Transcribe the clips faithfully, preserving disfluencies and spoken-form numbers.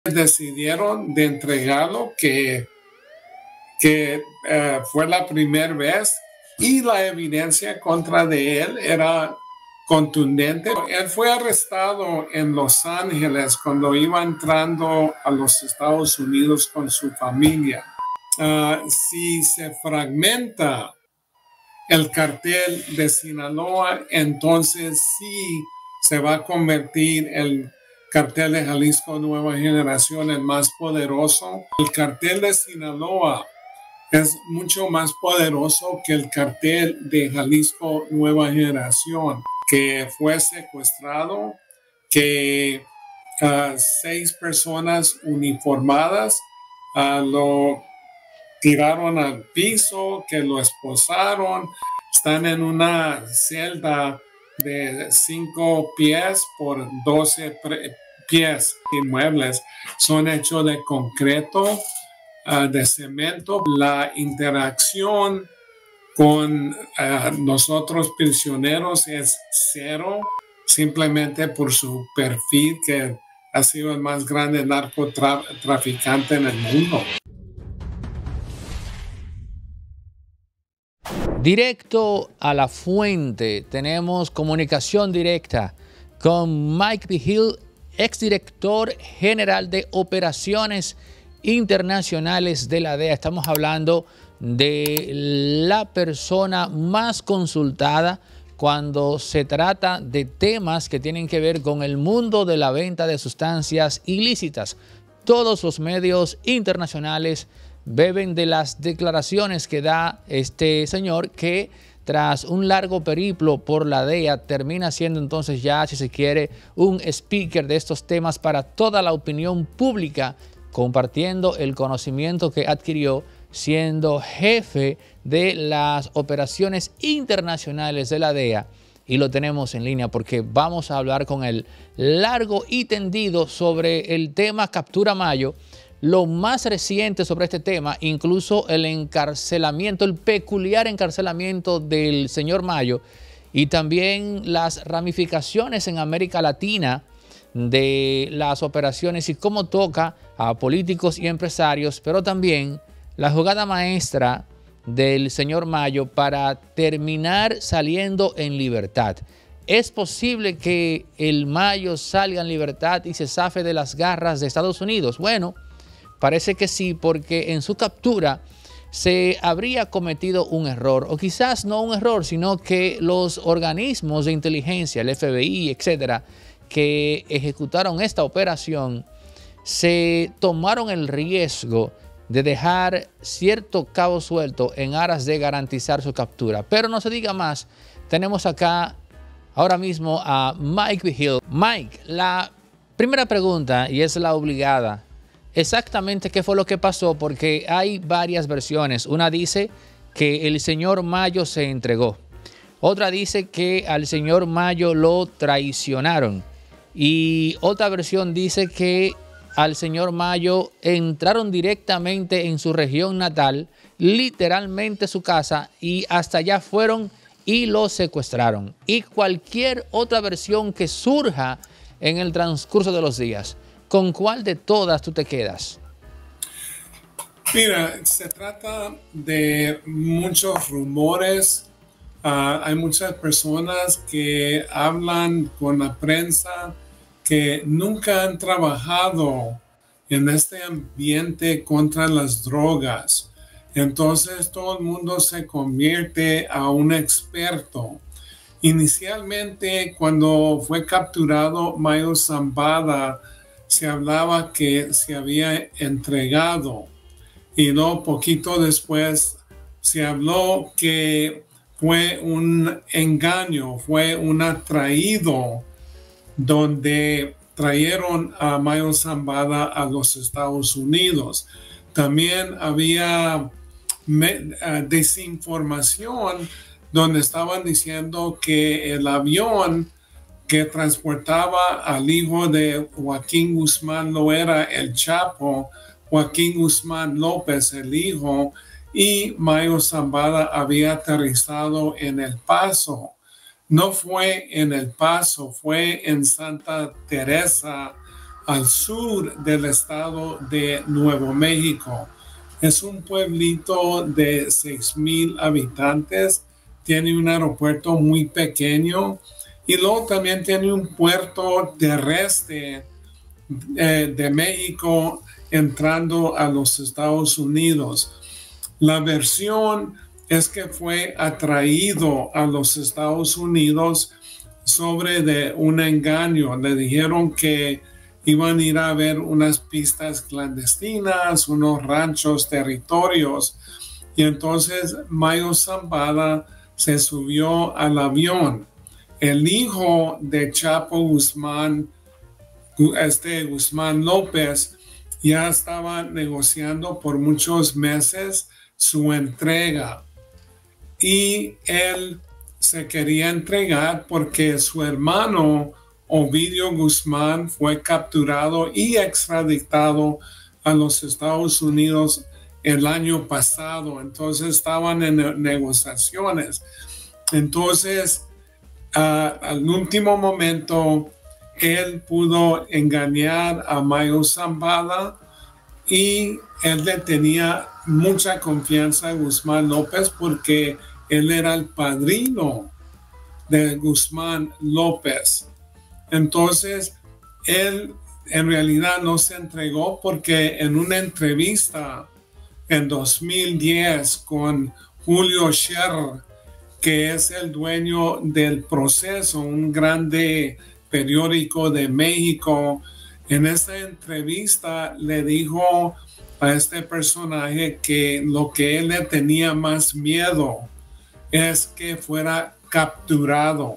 decidieron de entregarlo, que, que uh, fue la primera vez, y la evidencia contra de él era contundente. Él fue arrestado en Los Ángeles cuando iba entrando a los Estados Unidos con su familia. Uh, si se fragmenta el cartel de Sinaloa, entonces sí se va a convertir el cartel de Jalisco Nueva Generación el más poderoso. El cartel de Sinaloa es mucho más poderoso que el cartel de Jalisco Nueva Generación, que fue secuestrado, que uh, seis personas uniformadas uh, lo tiraron al piso, que lo esposaron, están en una celda de cinco pies por doce pies. Inmuebles son hechos de concreto, uh, de cemento. La interacción con uh, nosotros prisioneros es cero, simplemente por su perfil, que ha sido el más grande narcotraficante en el mundo. Directo a la fuente, tenemos comunicación directa con Mike Vigil, exdirector general de Operaciones Internacionales de la D E A. Estamos hablando de la persona más consultada cuando se trata de temas que tienen que ver con el mundo de la venta de sustancias ilícitas. Todos los medios internacionales beben de las declaraciones que da este señor, que tras un largo periplo por la D E A termina siendo entonces ya, si se quiere, un speaker de estos temas para toda la opinión pública, compartiendo el conocimiento que adquirió siendo jefe de las operaciones internacionales de la D E A. Y lo tenemos en línea porque vamos a hablar con él largo y tendido sobre el tema Captura Mayo, lo más reciente sobre este tema, incluso el encarcelamiento, el peculiar encarcelamiento del señor Mayo, y también las ramificaciones en América Latina de las operaciones y cómo toca a políticos y empresarios, pero también la jugada maestra del señor Mayo para terminar saliendo en libertad. ¿Es posible que el Mayo salga en libertad y se zafe de las garras de Estados Unidos? Bueno, parece que sí, porque en su captura se habría cometido un error, o quizás no un error, sino que los organismos de inteligencia, el F B I, etcétera, que ejecutaron esta operación, se tomaron el riesgo de dejar cierto cabo suelto en aras de garantizar su captura. Pero no se diga más, tenemos acá ahora mismo a Mike Vigil. Mike, la primera pregunta, y es la obligada, exactamente qué fue lo que pasó, porque hay varias versiones. Una dice que el señor Mayo se entregó. Otra dice que al señor Mayo lo traicionaron. Y otra versión dice que al señor Mayo entraron directamente en su región natal, literalmente su casa, y hasta allá fueron y lo secuestraron. Y cualquier otra versión que surja en el transcurso de los días. ¿Con cuál de todas tú te quedas? Mira, se trata de muchos rumores. Uh, hay muchas personas que hablan con la prensa que nunca han trabajado en este ambiente contra las drogas. Entonces todo el mundo se convierte a un experto. Inicialmente, cuando fue capturado Mayo Zambada, se hablaba que se había entregado, y no poquito después se habló que fue un engaño, fue un atraído donde trajeron a Mayo Zambada a los Estados Unidos. También había desinformación donde estaban diciendo que el avión que transportaba al hijo de Joaquín Guzmán lo era el Chapo, Joaquín Guzmán López, el hijo, y Mayo Zambada había aterrizado en El Paso. No fue en El Paso, fue en Santa Teresa, al sur del estado de Nuevo México. Es un pueblito de seis mil habitantes, tiene un aeropuerto muy pequeño y luego también tiene un puerto terrestre eh, de México entrando a los Estados Unidos. La versión es que fue atraído a los Estados Unidos sobre de un engaño. Le dijeron que iban a ir a ver unas pistas clandestinas, unos ranchos, territorios. Y entonces Mayo Zambada se subió al avión. El hijo de Chapo Guzmán, este Guzmán López, ya estaba negociando por muchos meses su entrega. Y él se quería entregar porque su hermano Ovidio Guzmán fue capturado y extraditado a los Estados Unidos el año pasado. Entonces estaban en negociaciones. Entonces, uh, al último momento, él pudo engañar a Mayo Zambada y él le tenía mucha confianza a Guzmán López porque él era el padrino de Guzmán López. Entonces, él en realidad no se entregó porque en una entrevista en dos mil diez con Julio Scherer, que es el dueño del Proceso, un grande periódico de México, en esta entrevista le dijo a este personaje que lo que él le tenía más miedo es que fuera capturado.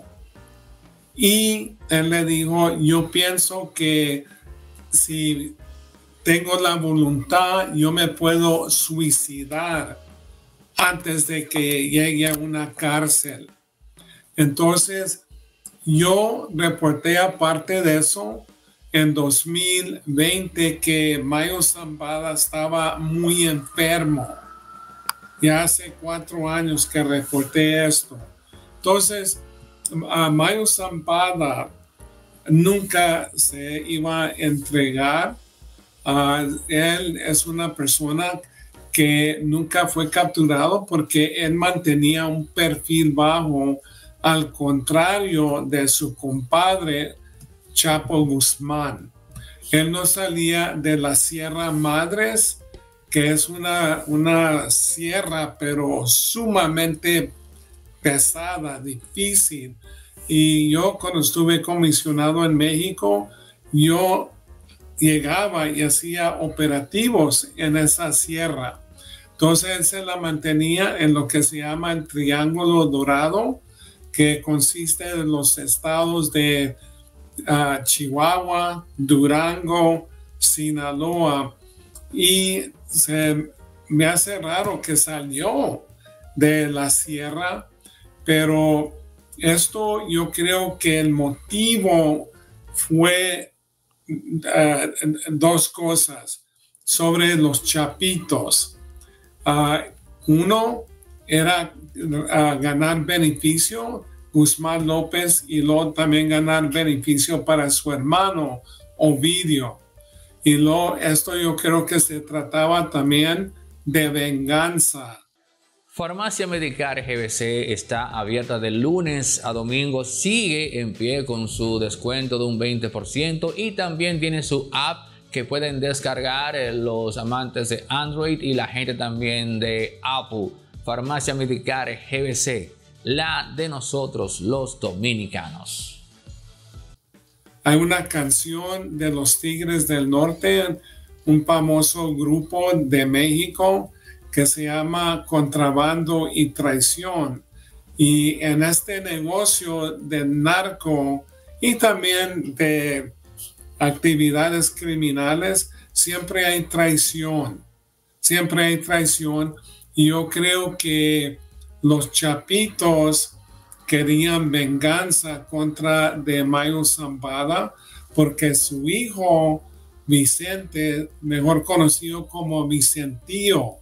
Y él le dijo, yo pienso que si tengo la voluntad, yo me puedo suicidar antes de que llegue a una cárcel. Entonces, yo reporté aparte de eso en dos mil veinte que Mayo Zambada estaba muy enfermo. Ya hace cuatro años que reporté esto. Entonces, a Mayo Zambada nunca se iba a entregar. Uh, él es una persona que nunca fue capturado porque él mantenía un perfil bajo, al contrario de su compadre Chapo Guzmán. Él no salía de la Sierra Madres, que es una, una sierra, pero sumamente pesada, difícil. Y yo cuando estuve comisionado en México, yo llegaba y hacía operativos en esa sierra. Entonces él se la mantenía en lo que se llama el Triángulo Dorado, que consiste de los estados de uh, Chihuahua, Durango, Sinaloa. Y se me hace raro que salió de la sierra, pero esto yo creo que el motivo fue uh, dos cosas sobre los chapitos. Uh, uno era uh, ganar beneficio, Guzmán López, y luego también ganar beneficio para su hermano Ovidio. Y luego esto yo creo que se trataba también de venganza. Farmacia Medicar G B C está abierta de lunes a domingo, sigue en pie con su descuento de un veinte por ciento y también tiene su app que pueden descargar los amantes de Android y la gente también de Apple. Farmacia Medicar G B C, la de nosotros los dominicanos. Hay una canción de los Tigres del Norte, un famoso grupo de México que se llama Contrabando y Traición. Y en este negocio de narco y también de actividades criminales, siempre hay traición. Siempre hay traición. Y yo creo que los chapitos querían venganza contra de Mayo Zambada porque su hijo Vicente, mejor conocido como Vicentío,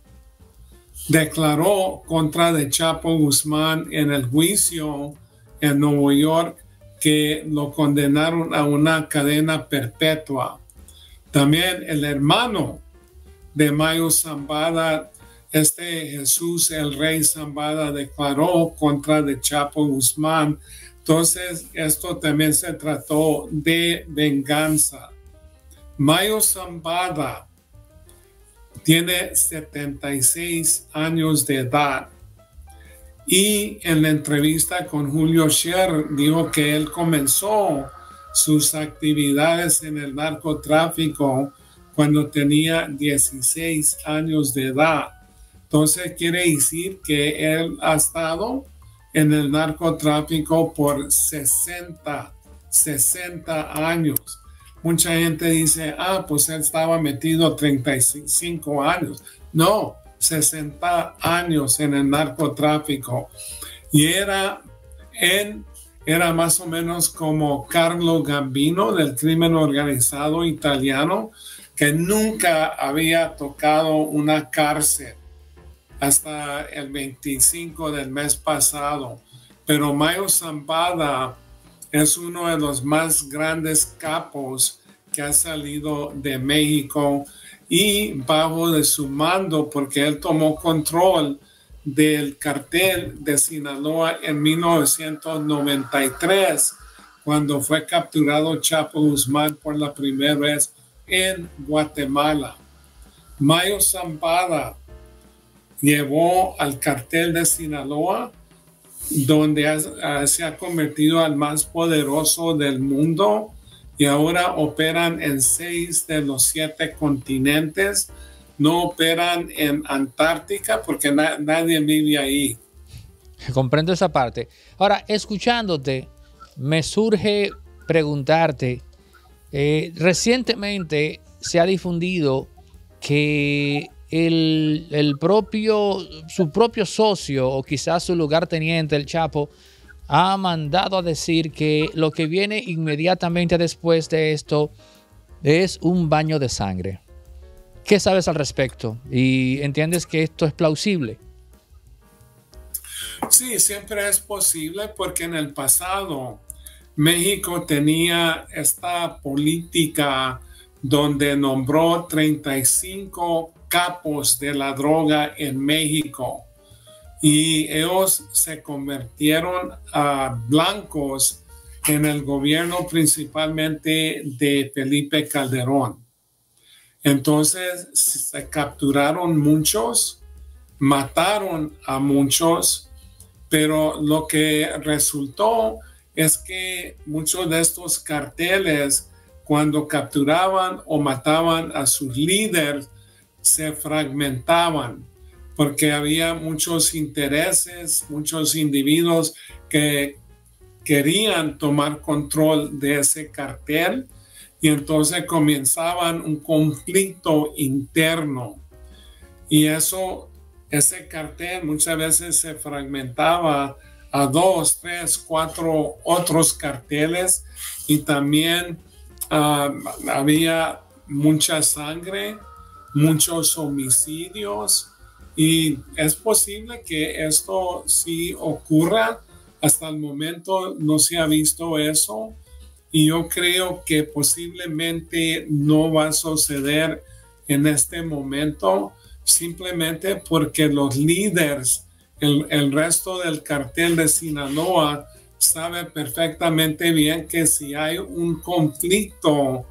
declaró contra de Chapo Guzmán en el juicio en Nueva York que lo condenaron a una cadena perpetua. También el hermano de Mayo Zambada, este Jesús el Rey Zambada, declaró contra de Chapo Guzmán. Entonces, esto también se trató de venganza. Mayo Zambada tiene setenta y seis años de edad y en la entrevista con Julio Scherer dijo que él comenzó sus actividades en el narcotráfico cuando tenía dieciséis años de edad. Entonces quiere decir que él ha estado en el narcotráfico por sesenta, sesenta años. Mucha gente dice, ah, pues él estaba metido treinta y cinco años. No, sesenta años en el narcotráfico. Y era, en, era más o menos como Carlo Gambino del crimen organizado italiano, que nunca había tocado una cárcel hasta el veinticinco del mes pasado. Pero Mayo Zambada es uno de los más grandes capos que ha salido de México y bajo de su mando, porque él tomó control del cartel de Sinaloa en mil novecientos noventa y tres, cuando fue capturado Chapo Guzmán por la primera vez en Guatemala. Mayo Zambada llevó al cartel de Sinaloa, donde ha, se ha convertido al más poderoso del mundo, y ahora operan en seis de los siete continentes. No operan en Antártica porque na, nadie vive ahí. Comprendo esa parte. Ahora, escuchándote, me surge preguntarte, eh, recientemente se ha difundido que El, el propio, su propio socio o quizás su lugarteniente, el Chapo, ha mandado a decir que lo que viene inmediatamente después de esto es un baño de sangre. ¿Qué sabes al respecto? ¿Y entiendes que esto es plausible? Sí, siempre es posible porque en el pasado México tenía esta política donde nombró treinta y cinco capos de la droga en México y ellos se convirtieron a blancos en el gobierno principalmente de Felipe Calderón. Entonces se capturaron muchos, mataron a muchos, pero lo que resultó es que muchos de estos carteles, cuando capturaban o mataban a sus líderes, se fragmentaban porque había muchos intereses, muchos individuos que querían tomar control de ese cartel y entonces comenzaban un conflicto interno. Y eso, ese cartel muchas veces se fragmentaba a dos, tres, cuatro otros carteles y también uh, había mucha sangre, muchos homicidios y es posible que esto sí ocurra. Hasta el momento no se ha visto eso y yo creo que posiblemente no va a suceder en este momento simplemente porque los líderes, el, el resto del cartel de Sinaloa sabe perfectamente bien que si hay un conflicto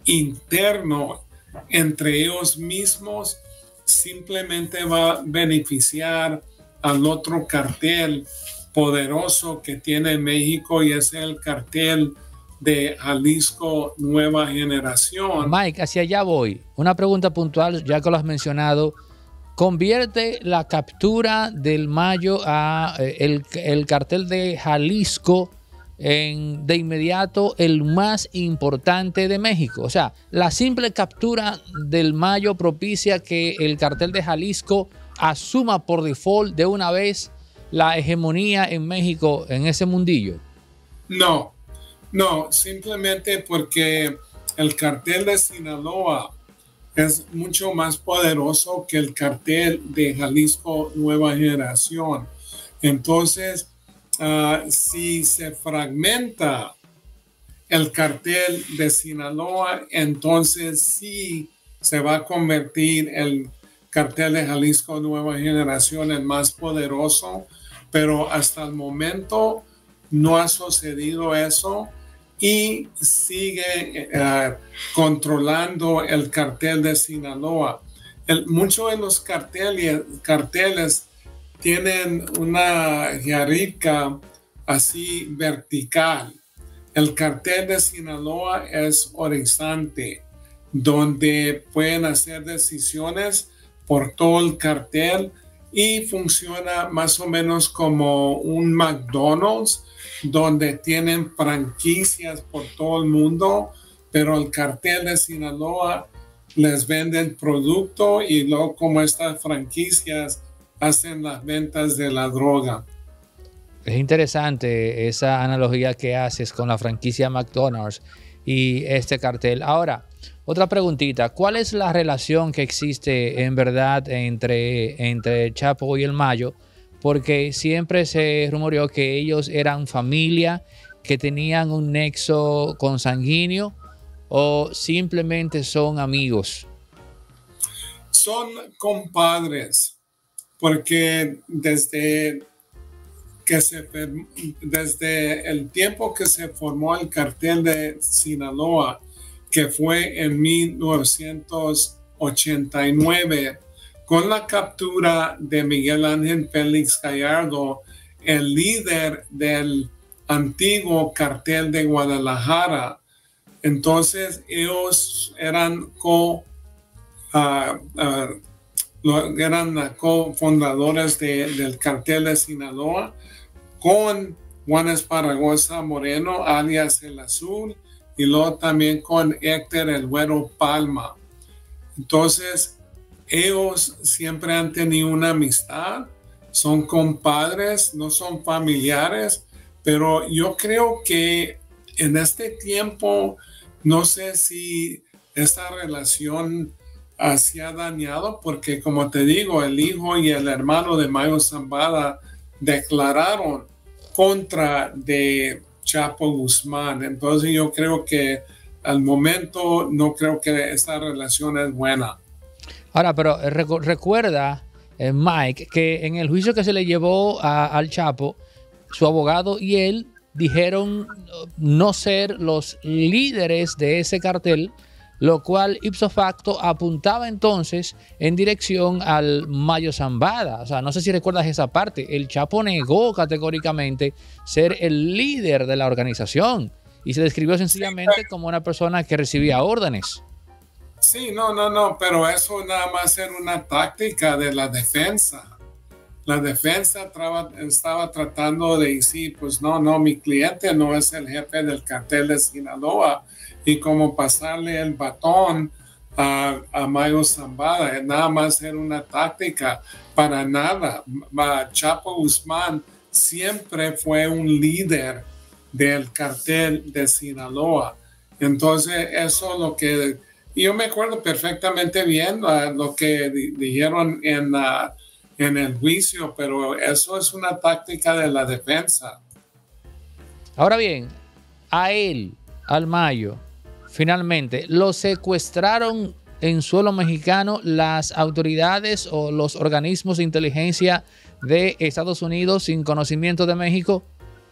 interno entre ellos mismos, simplemente va a beneficiar al otro cartel poderoso que tiene México y es el cartel de Jalisco Nueva Generación. Mike, hacia allá voy. Una pregunta puntual, ya que lo has mencionado. ¿Convierte la captura del Mayo a eh, el, el cartel de Jalisco en, de inmediato el más importante de México? O sea, la simple captura del Mayo propicia que el cartel de Jalisco asuma por default de una vez la hegemonía en México en ese mundillo. No, no, simplemente porque el cartel de Sinaloa es mucho más poderoso que el cartel de Jalisco Nueva Generación. Entonces, uh, si se fragmenta el cartel de Sinaloa, entonces sí se va a convertir el cartel de Jalisco Nueva Generación en más poderoso, pero hasta el momento no ha sucedido eso y sigue uh, controlando el cartel de Sinaloa. El, muchos de los carteles, carteles tienen una jerarquía así vertical. El cartel de Sinaloa es horizontal, donde pueden hacer decisiones por todo el cartel y funciona más o menos como un McDonald's, donde tienen franquicias por todo el mundo, pero el cartel de Sinaloa les vende el producto y luego como estas franquicias hacen las ventas de la droga. Es interesante esa analogía que haces con la franquicia McDonald's y este cartel. Ahora, otra preguntita, ¿cuál es la relación que existe en verdad entre, entre Chapo y el Mayo? Porque siempre se rumoreó que ellos eran familia, que tenían un nexo consanguíneo o simplemente son amigos. Son compadres, porque desde, que se, desde el tiempo que se formó el cartel de Sinaloa, que fue en mil novecientos ochenta y nueve, con la captura de Miguel Ángel Félix Gallardo, el líder del antiguo cartel de Guadalajara. Entonces ellos eran co, uh, uh, eran cofundadores de, del cartel de Sinaloa con Juan Esparragosa Moreno, alias El Azul, y luego también con Héctor El Güero Palma. Entonces, ellos siempre han tenido una amistad, son compadres, no son familiares, pero yo creo que en este tiempo, no sé si esta relación uh, se ha dañado, porque como te digo, el hijo y el hermano de Mayo Zambada declararon contra de Chapo Guzmán. Entonces yo creo que al momento no creo que esta relación es buena. Ahora, pero recu recuerda, eh, Mike, que en el juicio que se le llevó a, al Chapo, su abogado y él dijeron no ser los líderes de ese cartel, lo cual ipso facto apuntaba entonces en dirección al Mayo Zambada. O sea, no sé si recuerdas esa parte. El Chapo negó categóricamente ser el líder de la organización y se describió sencillamente como una persona que recibía órdenes. Sí, no, no, no, pero eso nada más era una táctica de la defensa. La defensa traba, estaba tratando de decir, pues no, no, mi cliente no es el jefe del cartel de Sinaloa, y como pasarle el batón a, a Mayo Zambada, nada más era una táctica, para nada. Chapo Guzmán siempre fue un líder del cartel de Sinaloa. Entonces eso es lo que, yo me acuerdo perfectamente bien uh, lo que di, dijeron en, uh, en el juicio, pero eso es una táctica de la defensa. Ahora bien, a él, al Mayo, finalmente, ¿lo secuestraron en suelo mexicano las autoridades o los organismos de inteligencia de Estados Unidos sin conocimiento de México?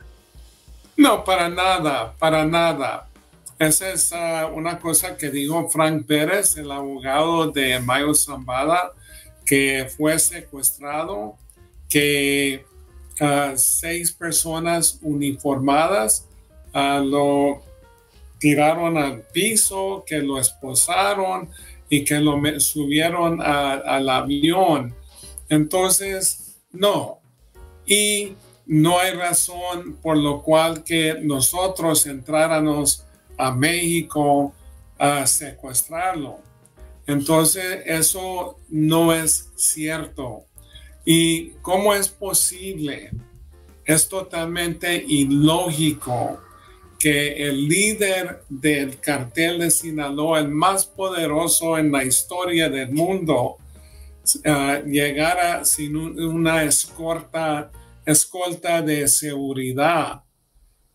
No, para nada, para nada. Esa es uh, una cosa que dijo Frank Pérez, el abogado de Mayo Zambada, que fue secuestrado, que uh, seis personas uniformadas uh, lo tiraron al piso, que lo esposaron y que lo subieron a, al avión. Entonces, no. Y no hay razón por lo cual que nosotros entráramos a México a secuestrarlo. Entonces, eso no es cierto. ¿Y cómo es posible? Es totalmente ilógico que el líder del cartel de Sinaloa, el más poderoso en la historia del mundo, uh, llegara sin un, una escolta, escolta de seguridad.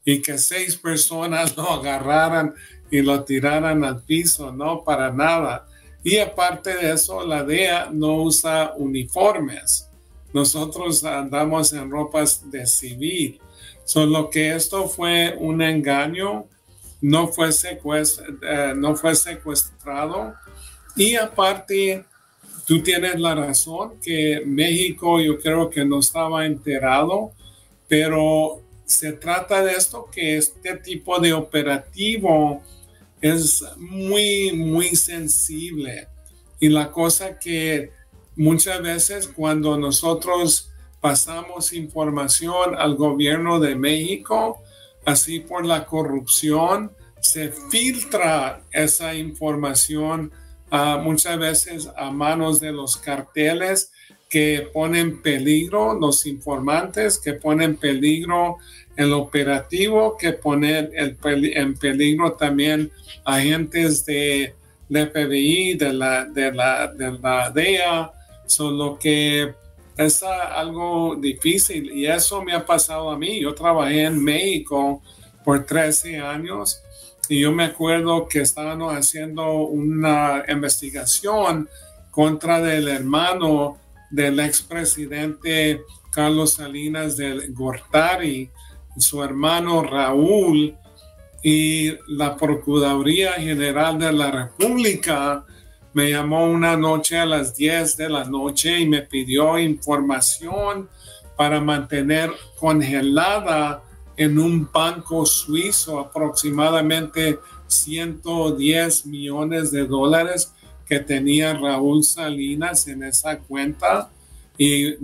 y que seis personas lo agarraran y lo tiraran al piso, no, para nada. Y aparte de eso, la D E A no usa uniformes. Nosotros andamos en ropas de civil. Solo que esto fue un engaño, no fue, secuest uh, no fue secuestrado. Y aparte, tú tienes la razón que México yo creo que no estaba enterado, pero se trata de esto, que este tipo de operativo es muy, muy sensible. Y la cosa que muchas veces cuando nosotros pasamos información al gobierno de México, así por la corrupción, se filtra esa información uh, muchas veces a manos de los carteles que ponen en peligro los informantes, que ponen en peligro el operativo, que ponen el, en peligro también agentes de, de F B I, de la, de la, de la D E A, solo que es algo difícil y eso me ha pasado a mí. Yo trabajé en México por trece años y yo me acuerdo que estábamos haciendo una investigación contra del hermano del expresidente Carlos Salinas de Gortari, su hermano Raúl, y la Procuraduría General de la República me llamó una noche a las diez de la noche y me pidió información para mantener congelada en un banco suizo aproximadamente ciento diez millones de dólares que tenía Raúl Salinas en esa cuenta, y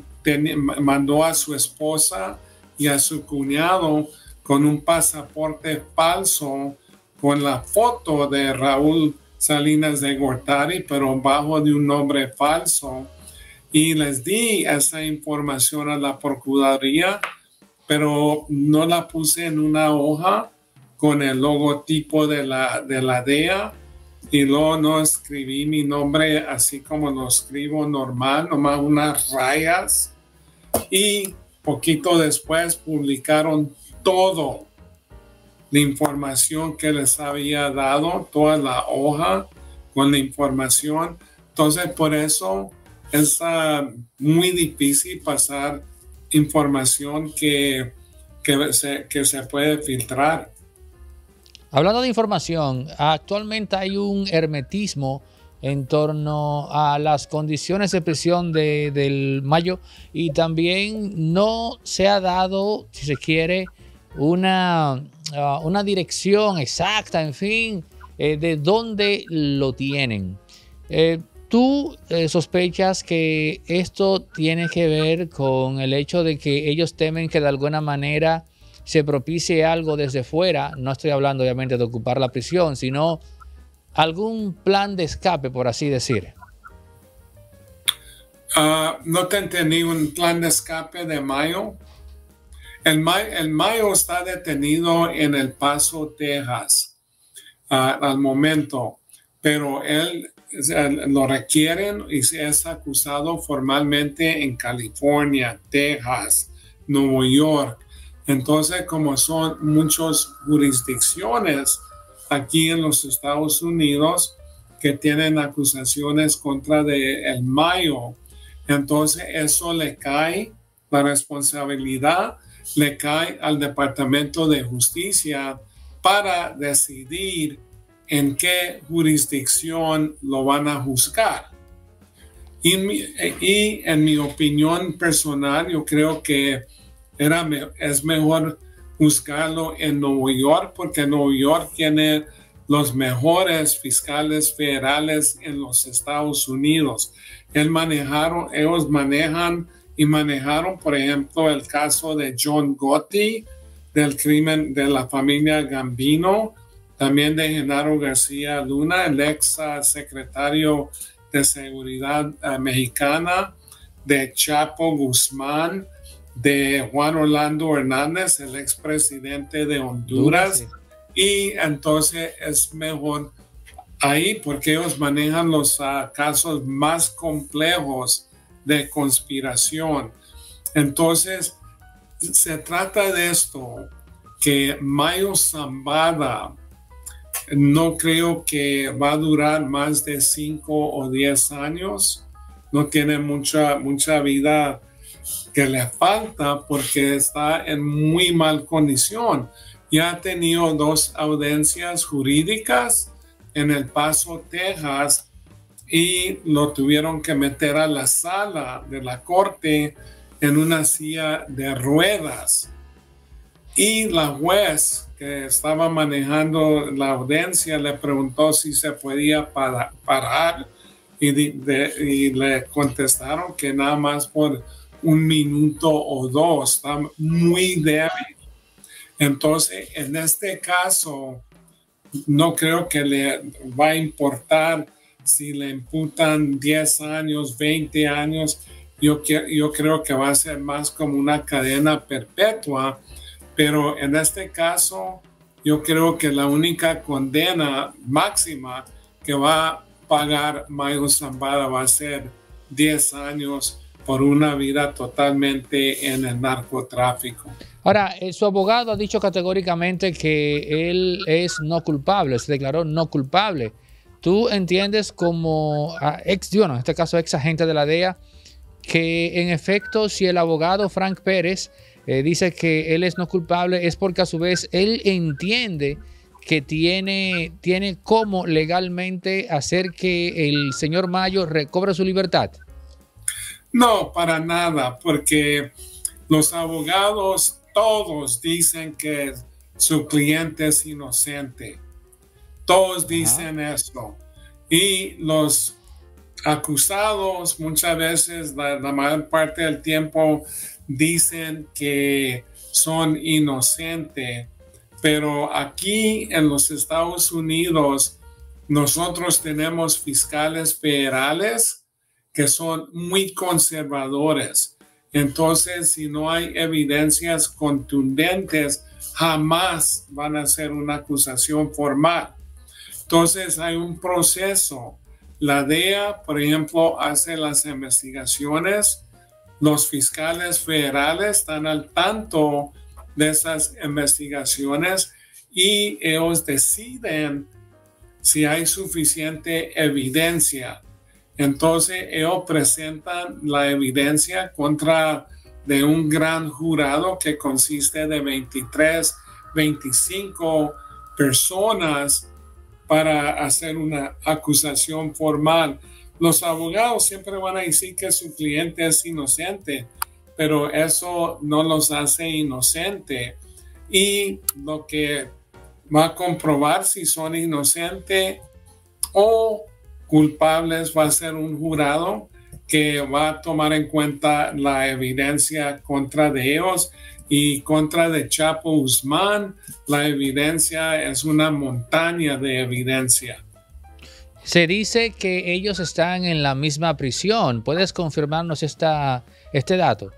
mandó a su esposa y a su cuñado con un pasaporte falso con la foto de Raúl Salinas de Gortari, pero bajo de un nombre falso. Y les di esa información a la Procuraduría, pero no la puse en una hoja con el logotipo de la, de la D E A, y luego no escribí mi nombre así como lo escribo normal, nomás unas rayas, y poquito después publicaron todo la información que les había dado, toda la hoja con la información. Entonces, por eso es uh, muy difícil pasar información que, que, se, que se puede filtrar. Hablando de información, actualmente hay un hermetismo en torno a las condiciones de prisión de, del Mayo, y también no se ha dado, si se quiere, una, uh, una dirección exacta, en fin, eh, de dónde lo tienen. Eh, ¿Tú eh, sospechas que esto tiene que ver con el hecho de que ellos temen que de alguna manera se propicie algo desde fuera? No estoy hablando obviamente de ocupar la prisión, sino algún plan de escape, por así decir. Uh, no te entendí. ¿Un plan de escape de Mayo? El, May, el Mayo está detenido en El Paso, Texas, uh, al momento, pero él uh, lo requieren y es acusado formalmente en California, Texas, Nueva York. Entonces, como son muchas jurisdicciones aquí en los Estados Unidos que tienen acusaciones contra de el Mayo, entonces eso le cae, la responsabilidad le cae al Departamento de Justicia para decidir en qué jurisdicción lo van a juzgar. Y, y en mi opinión personal, yo creo que era, es mejor juzgarlo en Nueva York, porque Nueva York tiene los mejores fiscales federales en los Estados Unidos. Él manejaron, ellos manejan y manejaron, por ejemplo, el caso de John Gotti, del crimen de la familia Gambino, también de Genaro García Luna, el ex uh, secretario de Seguridad uh, mexicana, de Chapo Guzmán, de Juan Orlando Hernández, el expresidente de Honduras. Sí. Y entonces es mejor ahí porque ellos manejan los uh, casos más complejos de conspiración. Entonces se trata de esto, que Mayo Zambada no creo que va a durar más de cinco o diez años. No tiene mucha, mucha vida que le falta porque está en muy mal condición. Ya ha tenido dos audiencias jurídicas en El Paso, Texas, y lo tuvieron que meter a la sala de la corte en una silla de ruedas. Y la juez que estaba manejando la audiencia le preguntó si se podía para, parar y, de, de, y le contestaron que nada más por un minuto o dos, está muy débil. Entonces, en este caso, no creo que le va a importar si le imputan diez años, veinte años. Yo, yo creo que va a ser más como una cadena perpetua, pero en este caso, yo creo que la única condena máxima que va a pagar Mayo Zambada va a ser diez años por una vida totalmente en el narcotráfico. Ahora, eh, su abogado ha dicho categóricamente que él es no culpable, se declaró no culpable. ¿Tú entiendes como ex, bueno, en este caso ex agente de la D E A, que en efecto si el abogado Frank Pérez eh, dice que él es no culpable es porque a su vez él entiende que tiene, tiene cómo legalmente hacer que el señor Mayo recobre su libertad? No, para nada, porque los abogados todos dicen que su cliente es inocente. Todos dicen Ajá. esto. Y los acusados muchas veces, la, la mayor parte del tiempo, dicen que son inocentes. Pero aquí en los Estados Unidos, nosotros tenemos fiscales federales que son muy conservadores. Entonces, si no hay evidencias contundentes, jamás van a hacer una acusación formal. Entonces, hay un proceso. La D E A, por ejemplo, hace las investigaciones. Los fiscales federales están al tanto de esas investigaciones y ellos deciden si hay suficiente evidencia. Entonces, ellos presentan la evidencia contra de un gran jurado que consiste de veintitrés, veinticinco personas para hacer una acusación formal. Los abogados siempre van a decir que su cliente es inocente, pero eso no los hace inocentes. Y lo que va a comprobar si son inocentes o culpables va a ser un jurado que va a tomar en cuenta la evidencia contra de ellos. Y contra de Chapo Guzmán, la evidencia es una montaña de evidencia. Se dice que ellos están en la misma prisión. ¿Puedes confirmarnos esta, este dato?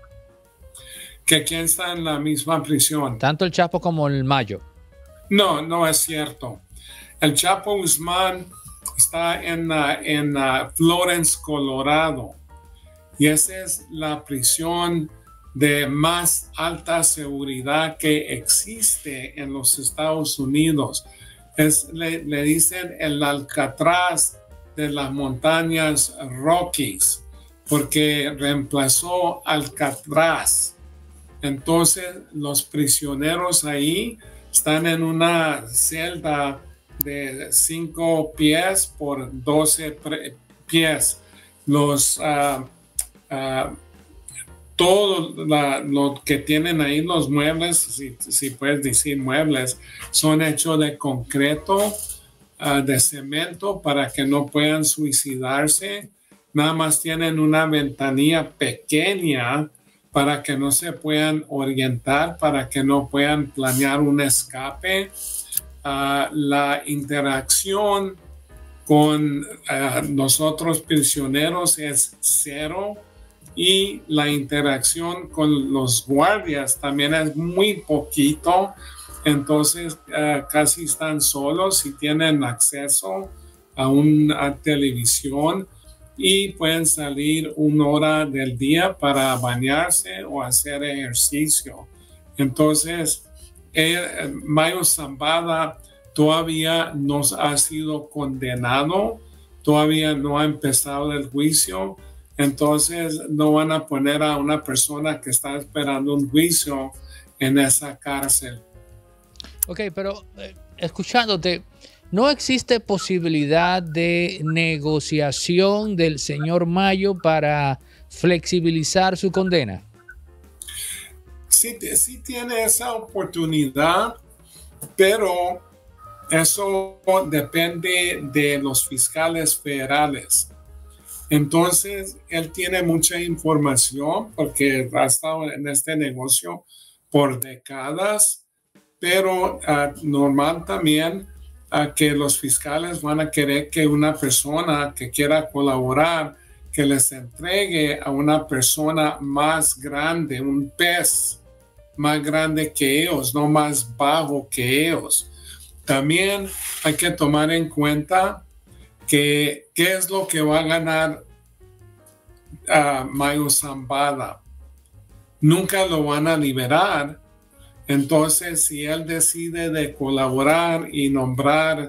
¿Que quién está en la misma prisión? Tanto el Chapo como el Mayo. No, no es cierto. El Chapo Guzmán está en, uh, en uh, Florence, Colorado. Y esa es la prisión de más alta seguridad que existe en los Estados Unidos. Es, le, le dicen el Alcatraz de las montañas Rockies, porque reemplazó Alcatraz. Entonces, los prisioneros ahí están en una celda de cinco pies por doce pies. Los uh, uh, todo la, lo que tienen ahí, los muebles, si, si puedes decir muebles, son hechos de concreto, uh, de cemento, para que no puedan suicidarse. Nada más tienen una ventanilla pequeña para que no se puedan orientar, para que no puedan planear un escape. Uh, la interacción con uh, nosotros prisioneros es cero. Y la interacción con los guardias también es muy poquito. Entonces, uh, casi están solos y tienen acceso a una televisión y pueden salir una hora del día para bañarse o hacer ejercicio. Entonces, eh, Mayo Zambada todavía no ha sido condenado, todavía no ha empezado el juicio, entonces no van a poner a una persona que está esperando un juicio en esa cárcel. Ok, pero eh, escuchándote, ¿no existe posibilidad de negociación del señor Mayo para flexibilizar su condena? Sí, sí tiene esa oportunidad, pero eso depende de los fiscales federales. Entonces, él tiene mucha información porque ha estado en este negocio por décadas, pero uh, normal también uh, que los fiscales van a querer que una persona que quiera colaborar, que les entregue a una persona más grande, un pez más grande que ellos, no más bajo que ellos. También hay que tomar en cuenta que qué es lo que va a ganar uh, Mayo Zambada. Nunca lo van a liberar. Entonces, si él decide de colaborar y nombrar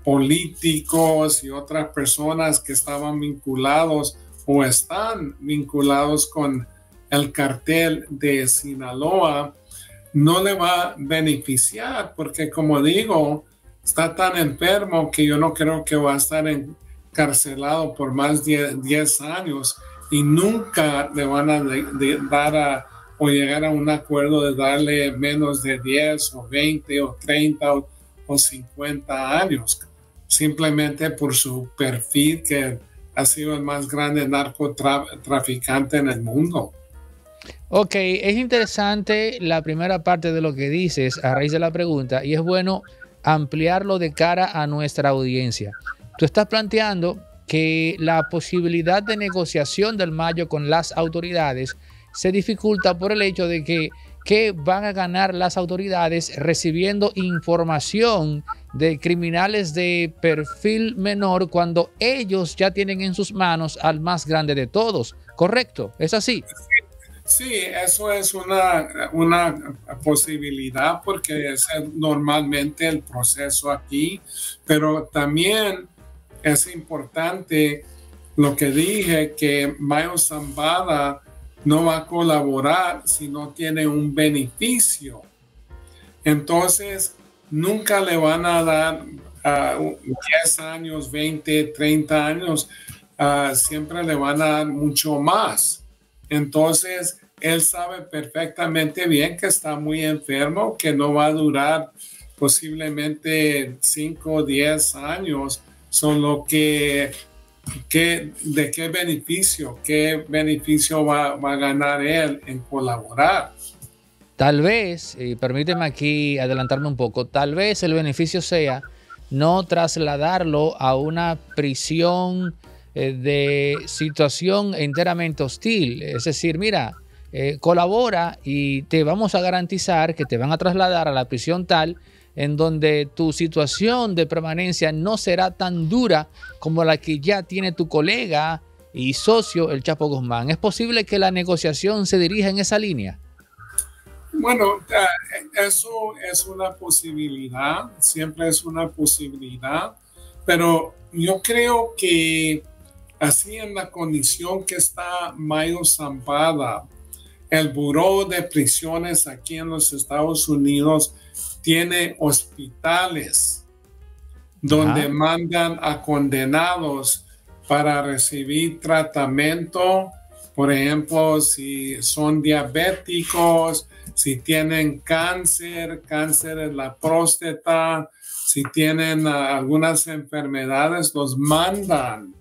políticos y otras personas que estaban vinculados o están vinculados con el cartel de Sinaloa, no le va a beneficiar porque, como digo, está tan enfermo que yo no creo que va a estar encarcelado por más de diez años y nunca le van a de, de dar a, o llegar a un acuerdo de darle menos de diez o veinte o treinta o, o cincuenta años, simplemente por su perfil que ha sido el más grande narcotraficante en el mundo. Ok, es interesante la primera parte de lo que dices a raíz de la pregunta y es bueno ampliarlo de cara a nuestra audiencia. Tú estás planteando que la posibilidad de negociación del Mayo con las autoridades se dificulta por el hecho de que, que van a ganar las autoridades recibiendo información de criminales de perfil menor cuando ellos ya tienen en sus manos al más grande de todos. ¿Correcto? ¿Es así? Sí, eso es una, una posibilidad porque es normalmente el proceso aquí, pero también es importante lo que dije, que Mayo Zambada no va a colaborar si no tiene un beneficio. Entonces, nunca le van a dar uh, diez años, veinte, treinta años, uh, siempre le van a dar mucho más. Entonces, él sabe perfectamente bien que está muy enfermo, que no va a durar posiblemente cinco o diez años. Son lo que, que, ¿de qué beneficio? ¿Qué beneficio va, va a ganar él en colaborar? Tal vez, y permíteme aquí adelantarme un poco, tal vez el beneficio sea no trasladarlo a una prisión eh, de situación enteramente hostil. Es decir, mira, eh, colabora y te vamos a garantizar que te van a trasladar a la prisión tal en donde tu situación de permanencia no será tan dura como la que ya tiene tu colega y socio, el Chapo Guzmán. ¿Es posible que la negociación se dirija en esa línea? Bueno, eso es una posibilidad, siempre es una posibilidad, pero yo creo que así en la condición que está Mayo Zambada, el Buró de Prisiones aquí en los Estados Unidos tiene hospitales donde ah. mandan a condenados para recibir tratamiento, por ejemplo, si son diabéticos, si tienen cáncer, cáncer en la próstata, si tienen uh, algunas enfermedades, los mandan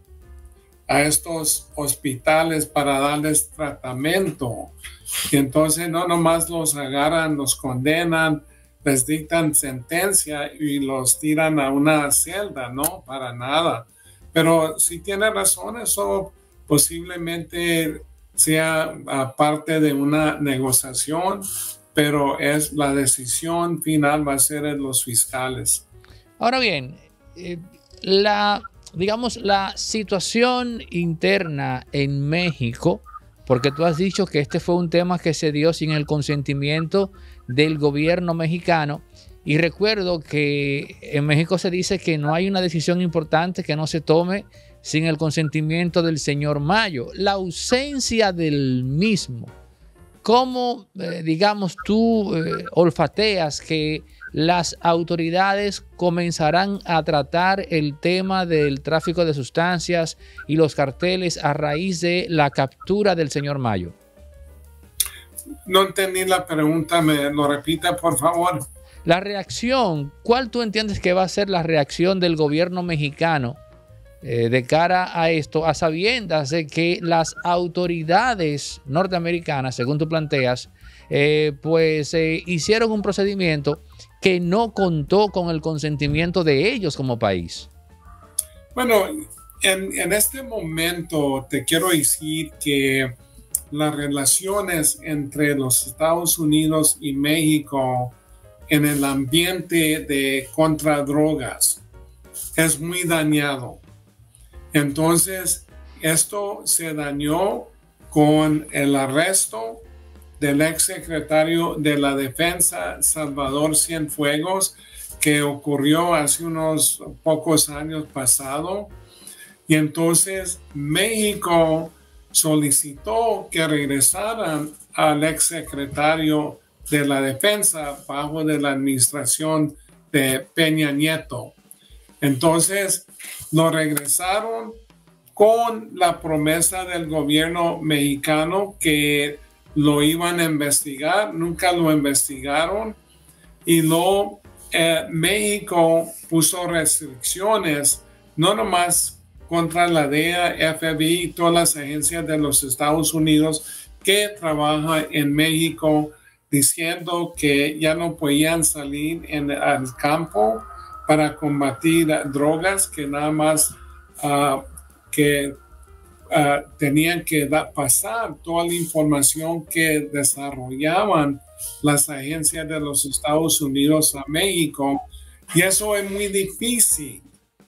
a estos hospitales para darles tratamiento. Y entonces no nomás los agarran, los condenan, les dictan sentencia y los tiran a una celda, no, para nada. Pero si tiene razón, eso posiblemente sea uh, parte de una negociación, pero es la decisión final va a ser de los fiscales. Ahora bien, eh, la, digamos, la situación interna en México, porque tú has dicho que este fue un tema que se dio sin el consentimiento del gobierno mexicano. Y recuerdo que en México se dice que no hay una decisión importante que no se tome sin el consentimiento del señor Mayo. La ausencia del mismo, ¿cómo, eh, digamos, tú eh, olfateas que las autoridades comenzarán a tratar el tema del tráfico de sustancias y los carteles a raíz de la captura del señor Mayo? No entendí la pregunta, ¿me lo repita, por favor? La reacción, ¿cuál tú entiendes que va a ser la reacción del gobierno mexicano eh, de cara a esto, a sabiendas de que las autoridades norteamericanas, según tú planteas, eh, pues eh, hicieron un procedimiento que no contó con el consentimiento de ellos como país? Bueno, en, en este momento te quiero decir que las relaciones entre los Estados Unidos y México en el ambiente de contradrogas es muy dañado. Entonces, esto se dañó con el arresto del exsecretario de la Defensa, Salvador Cienfuegos, que ocurrió hace unos pocos años pasado. Y entonces México solicitó que regresaran al exsecretario de la Defensa bajo de la administración de Peña Nieto. Entonces lo regresaron con la promesa del gobierno mexicano que lo iban a investigar. Nunca lo investigaron y luego eh, México puso restricciones no nomás contra la D E A, F B I y todas las agencias de los Estados Unidos que trabajan en México, diciendo que ya no podían salir en el campo para combatir drogas, que nada más uh, que uh, tenían que da, pasar toda la información que desarrollaban las agencias de los Estados Unidos a México. Y eso es muy difícil,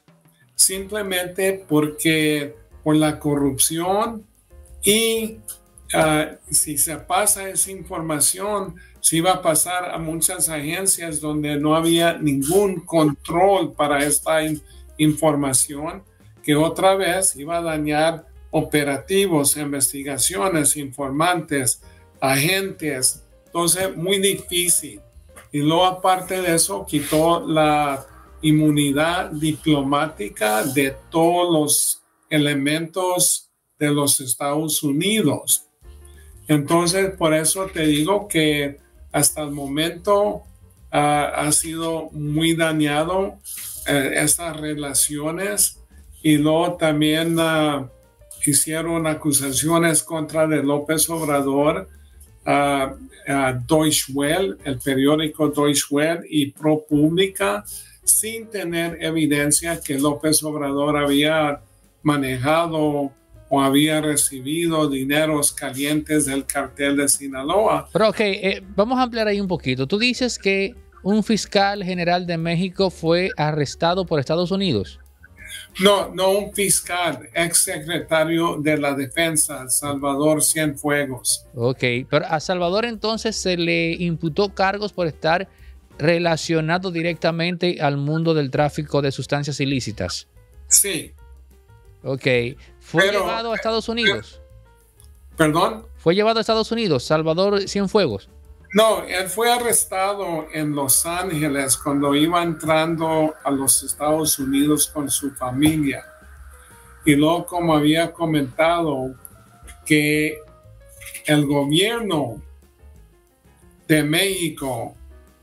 simplemente porque por la corrupción y Uh, si se pasa esa información, se iba a pasar a muchas agencias donde no había ningún control para esta in información, que otra vez iba a dañar operativos, investigaciones, informantes, agentes. Entonces, muy difícil. Y luego, aparte de eso, quitó la inmunidad diplomática de todos los elementos de los Estados Unidos. Entonces, por eso te digo que hasta el momento uh, ha sido muy dañado uh, estas relaciones, y luego también uh, hicieron acusaciones contra de López Obrador, uh, uh, Deutsche Welle, el periódico Deutsche Welle y ProPublica, sin tener evidencia que López Obrador había manejado o había recibido dineros calientes del cartel de Sinaloa. Pero ok, eh, vamos a ampliar ahí un poquito. Tú dices que un fiscal general de México fue arrestado por Estados Unidos. No, no un fiscal, exsecretario de la Defensa, Salvador Cienfuegos. Ok, pero a Salvador entonces se le imputó cargos por estar relacionado directamente al mundo del tráfico de sustancias ilícitas. Sí. Ok. ¿Fue pero, llevado a Estados Unidos? ¿Perdón? ¿Fue llevado a Estados Unidos, Salvador Cienfuegos? No, él fue arrestado en Los Ángeles cuando iba entrando a los Estados Unidos con su familia. Y luego, como había comentado, que el gobierno de México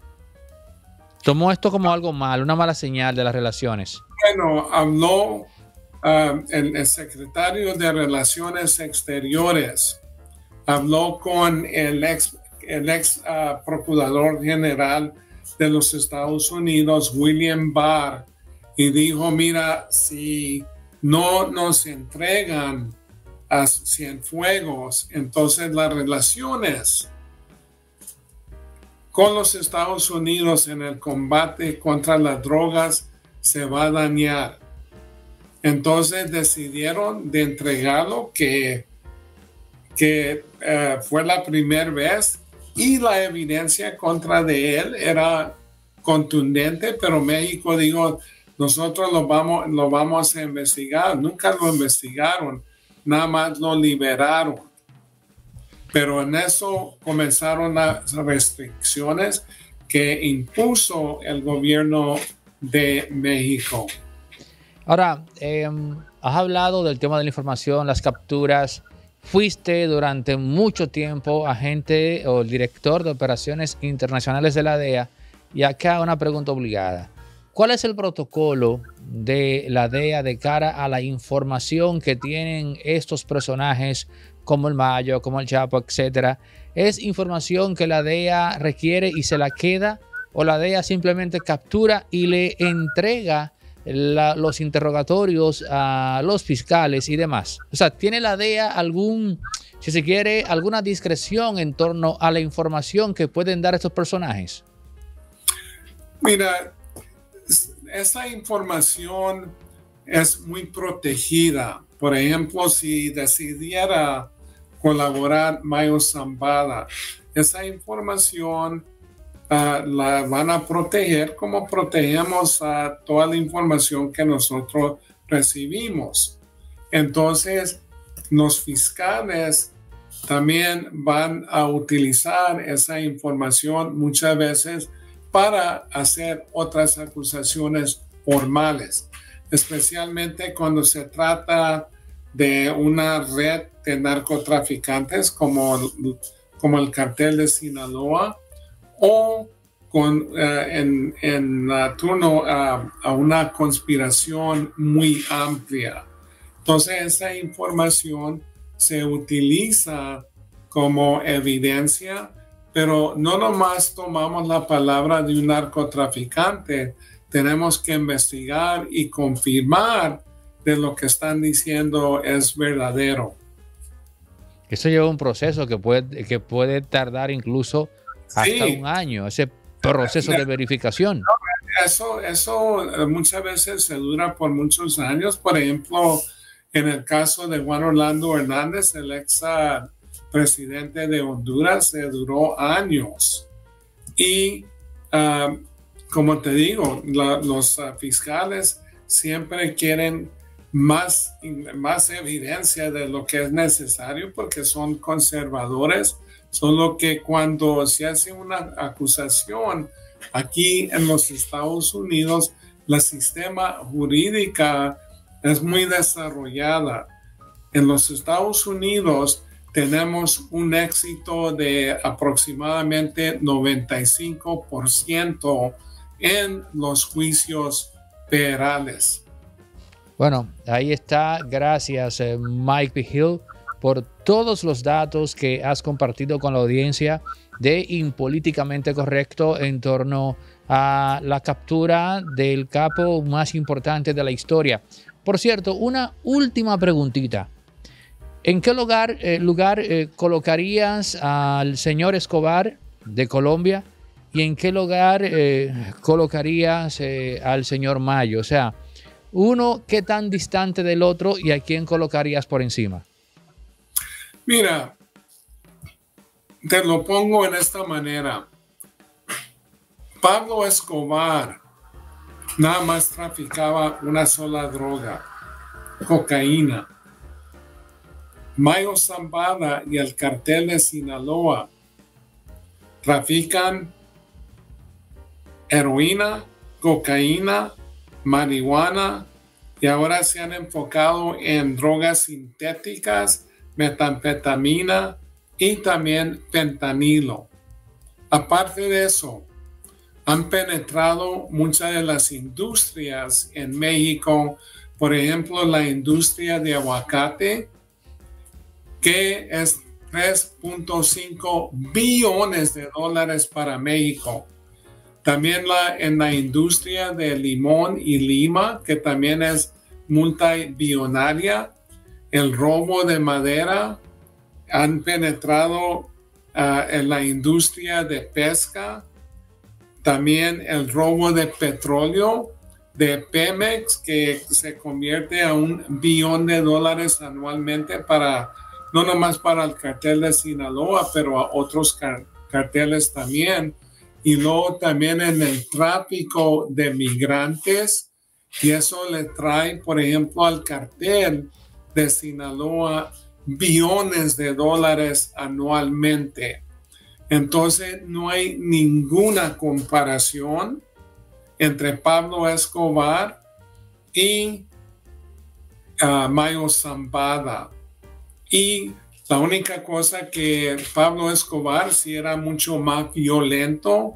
tomó esto como algo malo, una mala señal de las relaciones. Bueno, habló Uh, el, el secretario de Relaciones Exteriores, habló con el ex, el ex uh, procurador general de los Estados Unidos, William Barr, y dijo, mira, si no nos entregan a Cienfuegos, entonces las relaciones con los Estados Unidos en el combate contra las drogas se va a dañar. Entonces decidieron de entregarlo, que, que uh, fue la primera vez y la evidencia contra de él era contundente, pero México dijo, nosotros lo vamos, lo vamos a investigar. Nunca lo investigaron, nada más lo liberaron. Pero en eso comenzaron las restricciones que impuso el gobierno de México. Ahora, eh, has hablado del tema de la información, las capturas. Fuiste durante mucho tiempo agente o director de operaciones internacionales de la D E A. Y acá una pregunta obligada. ¿Cuál es el protocolo de la D E A de cara a la información que tienen estos personajes como el Mayo, como el Chapo, etcétera? ¿Es información que la D E A requiere y se la queda? ¿O la D E A simplemente captura y le entrega La, los interrogatorios a los fiscales y demás? O sea, ¿tiene la D E A algún, si se quiere, alguna discreción en torno a la información que pueden dar estos personajes? Mira, esa información es muy protegida. Por ejemplo, si decidiera colaborar Mayo Zambada, esa información Uh, la van a proteger como protegemos a uh, toda la información que nosotros recibimos. Entonces, los fiscales también van a utilizar esa información muchas veces para hacer otras acusaciones formales, especialmente cuando se trata de una red de narcotraficantes como, como el cartel de Sinaloa, o con, uh, en, en uh, turno uh, a una conspiración muy amplia. Entonces, esa información se utiliza como evidencia, pero no nomás tomamos la palabra de un narcotraficante, tenemos que investigar y confirmar de lo que están diciendo es verdadero. Eso lleva un proceso que puede, que puede tardar incluso hasta sí. un año, ese proceso de verificación. Eso, eso muchas veces se dura por muchos años. Por ejemplo, en el caso de Juan Orlando Hernández, el ex presidente de Honduras, se duró años. Y uh, como te digo, la, los uh, fiscales siempre quieren más, más evidencia de lo que es necesario porque son conservadores. Solo que cuando se hace una acusación aquí en los Estados Unidos, la sistema jurídica es muy desarrollada. En los Estados Unidos tenemos un éxito de aproximadamente noventa y cinco por ciento en los juicios penales. Bueno, ahí está. Gracias, eh, Mike Vigil, por todos los datos que has compartido con la audiencia de Impolíticamente Correcto en torno a la captura del capo más importante de la historia. Por cierto, una última preguntita. ¿En qué lugar, eh, lugar eh, colocarías al señor Escobar de Colombia y en qué lugar eh, colocarías eh, al señor Mayo? O sea, uno, ¿qué tan distante del otro y a quién colocarías por encima? Mira, te lo pongo en esta manera. Pablo Escobar nada más traficaba una sola droga, cocaína. Mayo Zambada y el cartel de Sinaloa trafican heroína, cocaína, marihuana y ahora se han enfocado en drogas sintéticas, metanfetamina y también fentanilo. Aparte de eso, han penetrado muchas de las industrias en México, por ejemplo, la industria de aguacate, que es tres punto cinco billones de dólares para México. También la, en la industria de limón y lima, que también es multibillonaria. El robo de madera, han penetrado uh, en la industria de pesca. También el robo de petróleo de Pemex, que se convierte a un billón de dólares anualmente para, no nomás para el cartel de Sinaloa, pero a otros car carteles también. Y luego también en el tráfico de migrantes, y eso le trae, por ejemplo, al cartel de Sinaloa billones de dólares anualmente. Entonces no hay ninguna comparación entre Pablo Escobar y uh, Mayo Zambada. Y la única cosa que Pablo Escobar sí era mucho más violento,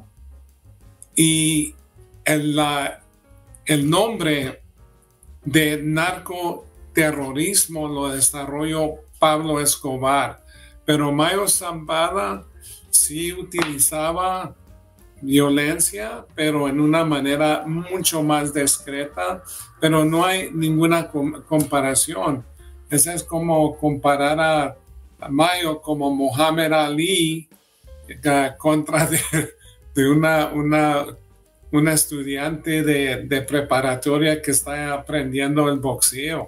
y el, la, el nombre de narcoterrorismo lo desarrolló Pablo Escobar, pero Mayo Zambada sí utilizaba violencia, pero en una manera mucho más discreta, pero no hay ninguna com- comparación. Eso es como comparar a, a Mayo como Muhammad Ali uh, contra de, de una, una, una estudiante de, de preparatoria que está aprendiendo el boxeo.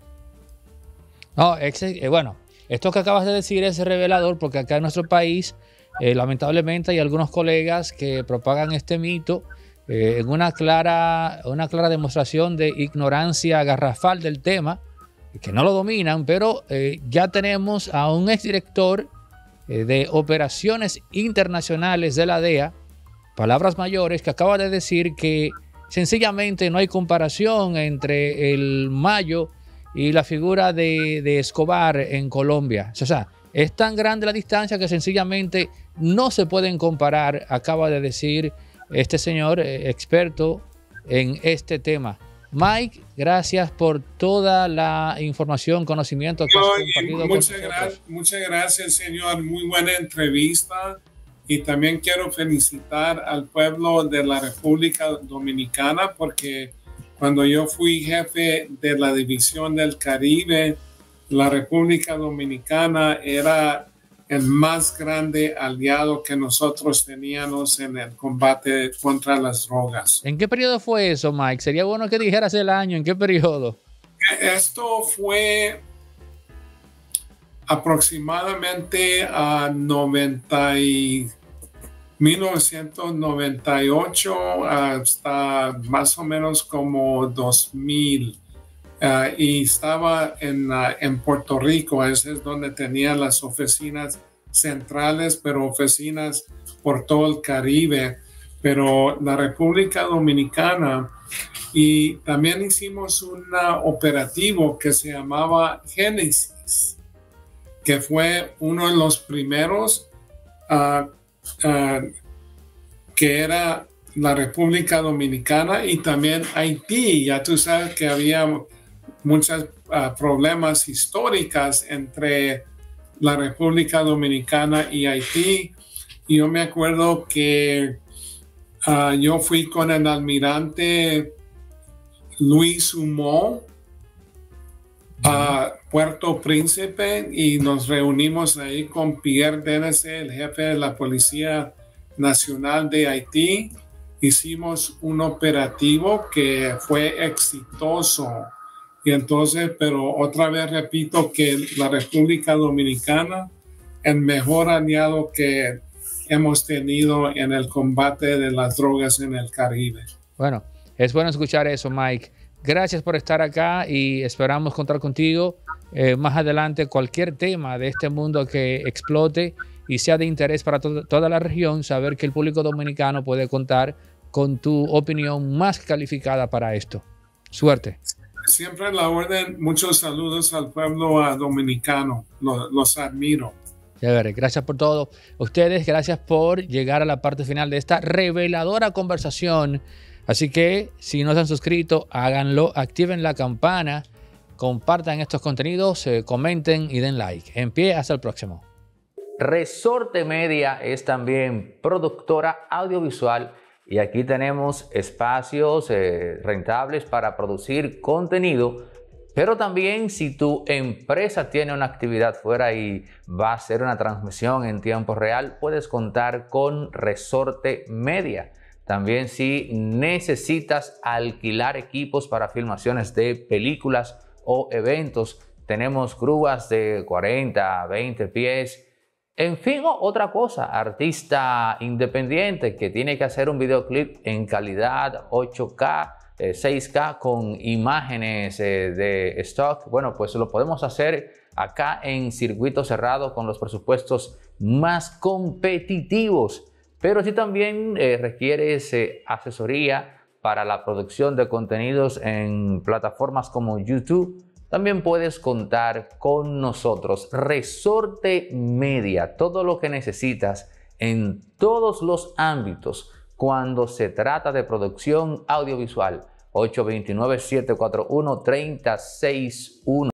No, eh, bueno, esto que acabas de decir es revelador, porque acá en nuestro país, eh, lamentablemente, hay algunos colegas que propagan este mito eh, en una clara, una clara demostración de ignorancia garrafal del tema, que no lo dominan, pero eh, ya tenemos a un exdirector eh, de operaciones internacionales de la D E A, palabras mayores, que acaba de decir que sencillamente no hay comparación entre el Mayo y la figura de, de Escobar en Colombia. O sea, es tan grande la distancia que sencillamente no se pueden comparar, acaba de decir este señor eh, experto en este tema. Mike, gracias por toda la información, conocimiento que has compartido muchas con nosotros. nosotros. Muchas gracias, señor. Muy buena entrevista. Y también quiero felicitar al pueblo de la República Dominicana, porque cuando yo fui jefe de la División del Caribe, la República Dominicana era el más grande aliado que nosotros teníamos en el combate contra las drogas. ¿En qué periodo fue eso, Mike? Sería bueno que dijeras el año. ¿En qué periodo? Esto fue aproximadamente a noventa y mil novecientos noventa y ocho hasta más o menos como dos mil. Uh, y estaba en, uh, en Puerto Rico. Ese es donde tenía las oficinas centrales, pero oficinas por todo el Caribe. Pero la República Dominicana, y también hicimos un operativo que se llamaba Génesis, que fue uno de los primeros uh, uh, que era la República Dominicana y también Haití. Ya tú sabes que había muchos uh, problemas históricos entre la República Dominicana y Haití. Y yo me acuerdo que uh, yo fui con el almirante Luis Humó a Puerto Príncipe y nos reunimos ahí con Pierre Denese, el jefe de la Policía Nacional de Haití. Hicimos un operativo que fue exitoso. Y entonces, pero otra vez repito que la República Dominicana, el mejor aliado que hemos tenido en el combate de las drogas en el Caribe. Bueno, es bueno escuchar eso, Mike. Gracias por estar acá y esperamos contar contigo eh, más adelante. Cualquier tema de este mundo que explote y sea de interés para to toda la región, saber que el público dominicano puede contar con tu opinión más calificada para esto. Suerte. Siempre en la orden. Muchos saludos al pueblo dominicano. Los, los admiro. Gracias por todo. Ustedes, gracias por llegar a la parte final de esta reveladora conversación. Así que si no se han suscrito, háganlo, activen la campana, compartan estos contenidos, eh, comenten y den like. En pie, hasta el próximo. Resorte Media es también productora audiovisual y aquí tenemos espacios eh, rentables para producir contenido, pero también si tu empresa tiene una actividad fuera y va a hacer una transmisión en tiempo real, puedes contar con Resorte Media. También si necesitas alquilar equipos para filmaciones de películas o eventos, tenemos grúas de cuarenta, veinte pies En fin, otra cosa, artista independiente que tiene que hacer un videoclip en calidad ocho K, eh, seis K con imágenes eh, de stock, bueno, pues lo podemos hacer acá en circuito cerrado con los presupuestos más competitivos. Pero si también eh, requieres eh, asesoría para la producción de contenidos en plataformas como YouTube, también puedes contar con nosotros. Resorte Media, todo lo que necesitas en todos los ámbitos cuando se trata de producción audiovisual. ocho dos nueve, siete cuatro uno, tres cero seis uno.